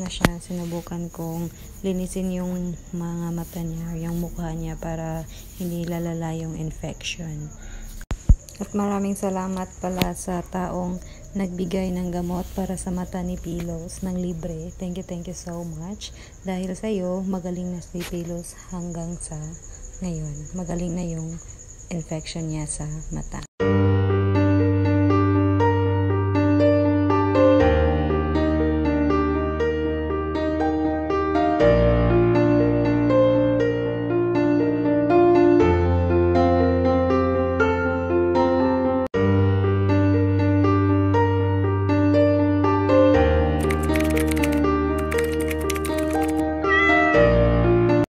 na siya, sinubukan kong linisin yung mga mata niya, yung mukha niya para hindi lalala yung infection. At maraming salamat pala sa taong nagbigay ng gamot para sa mata ni Pillows ng libre. Thank you so much. Dahil sa iyo, magaling na si Pillows hanggang sa ngayon. Magaling na yung infection niya sa mata.